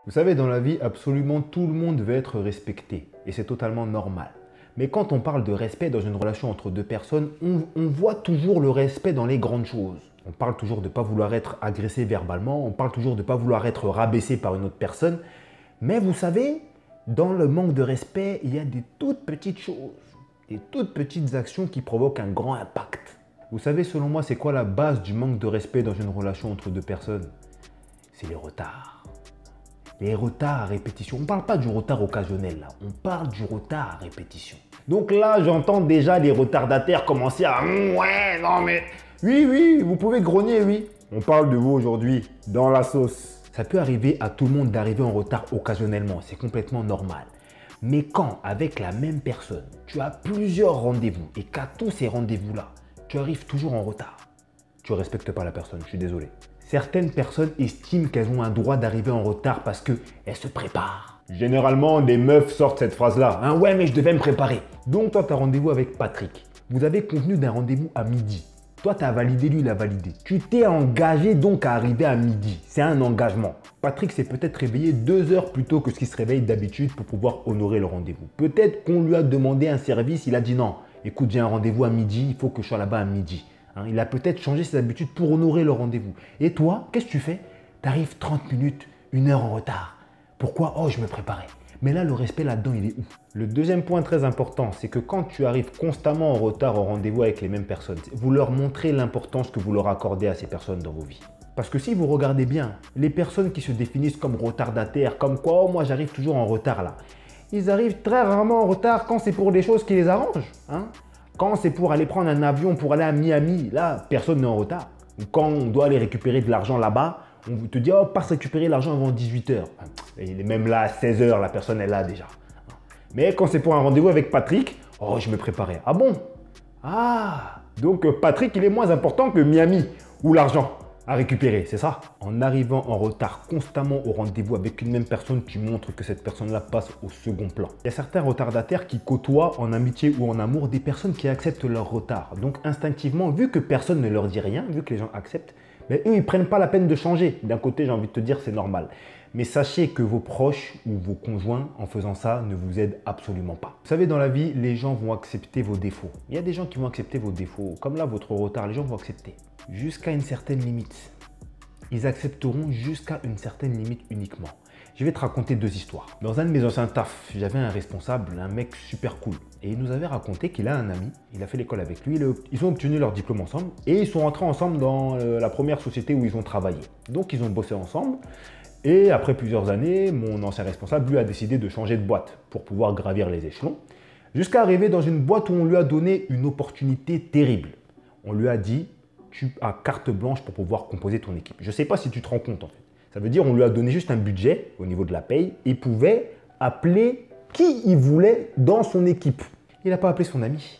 Vous savez, dans la vie, absolument tout le monde veut être respecté et c'est totalement normal. Mais quand on parle de respect dans une relation entre deux personnes, on voit toujours le respect dans les grandes choses. On parle toujours de ne pas vouloir être agressé verbalement, on parle toujours de ne pas vouloir être rabaissé par une autre personne. Mais vous savez, dans le manque de respect, il y a des toutes petites choses, des toutes petites actions qui provoquent un grand impact. Vous savez, selon moi, c'est quoi la base du manque de respect dans une relation entre deux personnes? C'est les retards. Les retards à répétition. On ne parle pas du retard occasionnel là, on parle du retard à répétition. Donc là, j'entends déjà les retardataires commencer à ouais, non mais oui, vous pouvez grogner, oui. On parle de vous aujourd'hui, dans la sauce. Ça peut arriver à tout le monde d'arriver en retard occasionnellement, c'est complètement normal. Mais quand, avec la même personne, tu as plusieurs rendez-vous et qu'à tous ces rendez-vous-là, tu arrives toujours en retard, tu ne respectes pas la personne, je suis désolé. Certaines personnes estiment qu'elles ont un droit d'arriver en retard parce qu'elles se préparent. Généralement, des meufs sortent cette phrase-là. Hein, ouais, mais je devais me préparer. Donc, toi, tu as rendez-vous avec Patrick. Vous avez convenu d'un rendez-vous à midi. Toi, tu as validé, lui, il a validé. Tu t'es engagé donc à arriver à midi. C'est un engagement. Patrick s'est peut-être réveillé 2 heures plus tôt que ce qu'il se réveille d'habitude pour pouvoir honorer le rendez-vous. Peut-être qu'on lui a demandé un service, il a dit non. Écoute, j'ai un rendez-vous à midi, il faut que je sois là-bas à midi. Il a peut-être changé ses habitudes pour honorer le rendez-vous. Et toi, qu'est-ce que tu fais? Tu arrives 30 minutes, 1 heure en retard. Pourquoi? Oh, je me préparais. Mais là, le respect là-dedans, il est où? Le deuxième point très important, c'est que quand tu arrives constamment en retard au rendez-vous avec les mêmes personnes, vous leur montrez l'importance que vous leur accordez à ces personnes dans vos vies. Parce que si vous regardez bien, les personnes qui se définissent comme retardataires, comme quoi, oh, moi j'arrive toujours en retard là, ils arrivent très rarement en retard quand c'est pour des choses qui les arrangent. Quand c'est pour aller prendre un avion pour aller à Miami, là, personne n'est en retard. Ou quand on doit aller récupérer de l'argent là-bas, on te dit, oh, passe récupérer l'argent avant 18 h. Il est même là à 16 h, la personne est là déjà. Mais quand c'est pour un rendez-vous avec Patrick, oh, je me préparais. Ah bon? Ah, donc Patrick, il est moins important que Miami ou l'argent à récupérer, c'est ça? En arrivant en retard constamment au rendez-vous avec une même personne, tu montres que cette personne-là passe au second plan. Il y a certains retardataires qui côtoient en amitié ou en amour des personnes qui acceptent leur retard. Donc instinctivement, vu que personne ne leur dit rien, vu que les gens acceptent, mais eux, ils ne prennent pas la peine de changer. D'un côté, j'ai envie de te dire, c'est normal. Mais sachez que vos proches ou vos conjoints, en faisant ça, ne vous aident absolument pas. Vous savez, dans la vie, les gens vont accepter vos défauts. Il y a des gens qui vont accepter vos défauts. Comme là, votre retard, les gens vont accepter. Jusqu'à une certaine limite. Ils accepteront jusqu'à une certaine limite uniquement. Je vais te raconter 2 histoires. Dans un de mes anciens tafs, j'avais un responsable, un mec super cool. Et il nous avait raconté qu'il a un ami, il a fait l'école avec lui, ils ont obtenu leur diplôme ensemble et ils sont rentrés ensemble dans la première société où ils ont travaillé. Donc ils ont bossé ensemble et après plusieurs années, mon ancien responsable lui a décidé de changer de boîte pour pouvoir gravir les échelons. Jusqu'à arriver dans une boîte où on lui a donné une opportunité terrible. On lui a dit, tu as carte blanche pour pouvoir composer ton équipe. Je ne sais pas si tu te rends compte en fait. Ça veut dire qu'on lui a donné juste un budget au niveau de la paye. Il pouvait appeler qui il voulait dans son équipe. Il n'a pas appelé son ami.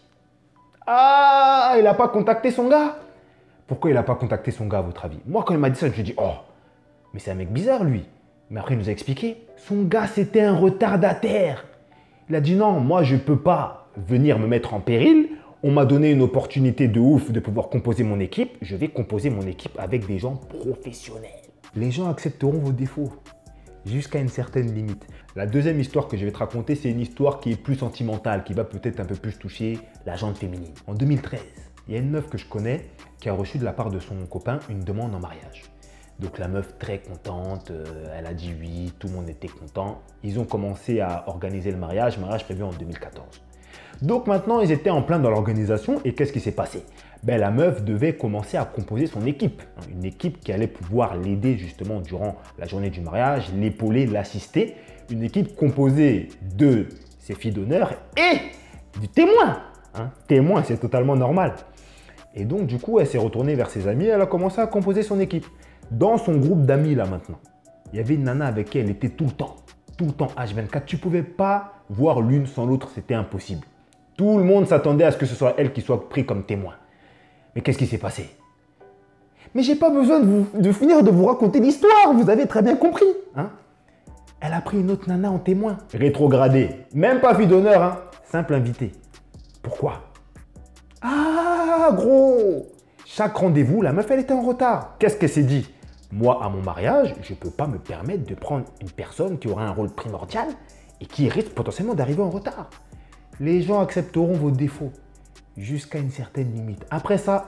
Ah, il n'a pas contacté son gars. Pourquoi il n'a pas contacté son gars à votre avis? Moi, quand il m'a dit ça, je me suis dit, oh, mais c'est un mec bizarre lui. Mais après, il nous a expliqué. Son gars, c'était un retardataire. Il a dit non, moi, je ne peux pas venir me mettre en péril. On m'a donné une opportunité de ouf de pouvoir composer mon équipe. Je vais composer mon équipe avec des gens professionnels. Les gens accepteront vos défauts jusqu'à une certaine limite. La deuxième histoire que je vais te raconter, c'est une histoire qui est plus sentimentale, qui va peut-être un peu plus toucher la gente féminine. En 2013, il y a une meuf que je connais qui a reçu de la part de son copain une demande en mariage. Donc la meuf très contente, elle a dit oui, tout le monde était content. Ils ont commencé à organiser le mariage prévu en 2014. Donc maintenant, ils étaient en plein dans l'organisation et qu'est-ce qui s'est passé? La meuf devait commencer à composer son équipe. Une équipe qui allait pouvoir l'aider justement durant la journée du mariage, l'épauler, l'assister. Une équipe composée de ses filles d'honneur et du témoin. Témoin, c'est totalement normal. Et donc du coup, elle s'est retournée vers ses amis et elle a commencé à composer son équipe. Dans son groupe d'amis là maintenant, il y avait une nana avec qui elle était tout le temps H24. Tu ne pouvais pas voir l'une sans l'autre, c'était impossible. Tout le monde s'attendait à ce que ce soit elle qui soit prise comme témoin. Mais qu'est-ce qui s'est passé? Mais j'ai pas besoin de finir de vous raconter l'histoire, vous avez très bien compris. Elle a pris une autre nana en témoin. Rétrogradée, même pas fille d'honneur, simple invité. Pourquoi? Ah gros, chaque rendez-vous, la meuf elle était en retard. Qu'est-ce qu'elle s'est dit? Moi, à mon mariage, je ne peux pas me permettre de prendre une personne qui aura un rôle primordial et qui risque potentiellement d'arriver en retard. Les gens accepteront vos défauts jusqu'à une certaine limite. Après ça,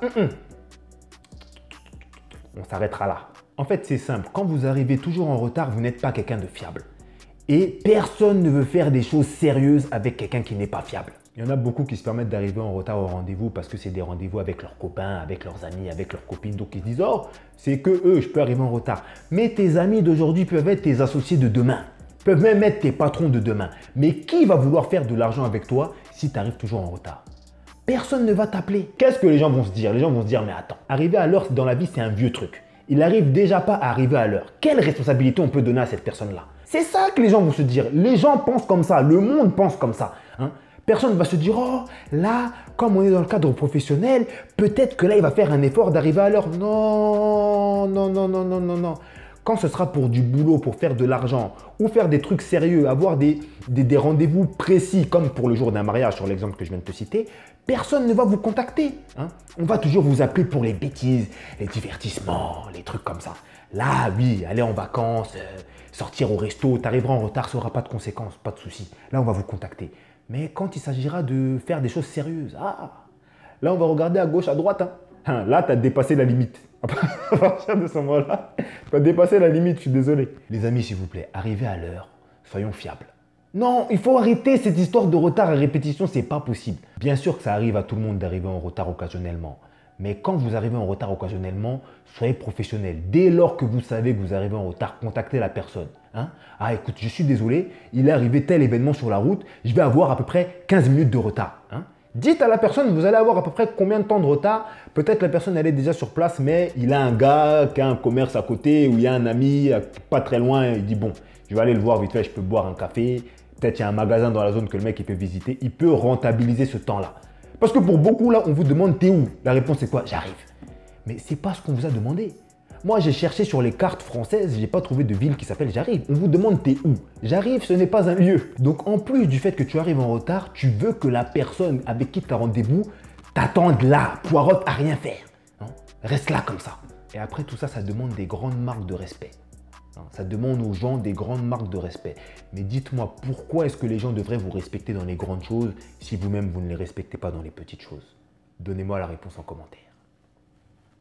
on s'arrêtera là. En fait, c'est simple. Quand vous arrivez toujours en retard, vous n'êtes pas quelqu'un de fiable. Et personne ne veut faire des choses sérieuses avec quelqu'un qui n'est pas fiable. Il y en a beaucoup qui se permettent d'arriver en retard au rendez-vous parce que c'est des rendez-vous avec leurs copains, avec leurs amis, avec leurs copines. Donc ils se disent, oh, c'est que eux, je peux arriver en retard. Mais tes amis d'aujourd'hui peuvent être tes associés de demain. Peuvent même être tes patrons de demain. Mais qui va vouloir faire de l'argent avec toi si tu arrives toujours en retard? Personne ne va t'appeler. Qu'est-ce que les gens vont se dire? Les gens vont se dire, mais attends, arriver à l'heure dans la vie, c'est un vieux truc. Il n'arrive déjà pas à arriver à l'heure. Quelle responsabilité on peut donner à cette personne-là? C'est ça que les gens vont se dire. Les gens pensent comme ça. Le monde pense comme ça. Personne ne va se dire, oh, là, comme on est dans le cadre professionnel, peut-être que là, il va faire un effort d'arriver à l'heure. Non, non, non, non, non, non, non. Quand ce sera pour du boulot, pour faire de l'argent ou faire des trucs sérieux, avoir des rendez-vous précis, comme pour le jour d'un mariage, sur l'exemple que je viens de te citer, personne ne va vous contacter. On va toujours vous appeler pour les bêtises, les divertissements, les trucs comme ça. Là, oui, aller en vacances, sortir au resto, t'arriveras en retard, ça n'aura pas de conséquences, pas de souci. Là, on va vous contacter. Mais quand il s'agira de faire des choses sérieuses, là, on va regarder à gauche, à droite. Là, tu as dépassé la limite. À partir de ce moment-là, tu as dépassé la limite, je suis désolé. Les amis, s'il vous plaît, arrivez à l'heure, soyons fiables. Non, il faut arrêter cette histoire de retard à répétition, c'est pas possible. Bien sûr que ça arrive à tout le monde d'arriver en retard occasionnellement. Mais quand vous arrivez en retard occasionnellement, soyez professionnel. Dès lors que vous savez que vous arrivez en retard, contactez la personne. Écoute, je suis désolé, il est arrivé tel événement sur la route, je vais avoir à peu près 15 minutes de retard. Dites à la personne, vous allez avoir à peu près combien de temps de retard. Peut-être la personne elle est déjà sur place, mais il a un gars qui a un commerce à côté ou il y a un ami pas très loin. Il dit bon, je vais aller le voir vite fait, je peux boire un café. Peut-être il y a un magasin dans la zone que le mec il peut visiter. Il peut rentabiliser ce temps-là. Parce que pour beaucoup là, on vous demande t'es où? La réponse c'est quoi? J'arrive. Mais c'est pas ce qu'on vous a demandé. Moi, j'ai cherché sur les cartes françaises, je n'ai pas trouvé de ville qui s'appelle J'arrive. On vous demande t'es où? J'arrive, ce n'est pas un lieu. Donc, en plus du fait que tu arrives en retard, tu veux que la personne avec qui tu as rendez-vous t'attende là, poirote à rien faire. Reste là comme ça. Et après, tout ça, ça demande des grandes marques de respect. Ça demande aux gens des grandes marques de respect. Mais dites-moi, pourquoi est-ce que les gens devraient vous respecter dans les grandes choses si vous-même, vous ne les respectez pas dans les petites choses? Donnez-moi la réponse en commentaire.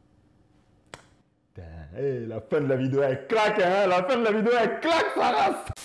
Hey, la fin de la vidéo, elle claque, La fin de la vidéo, elle claque, sa race.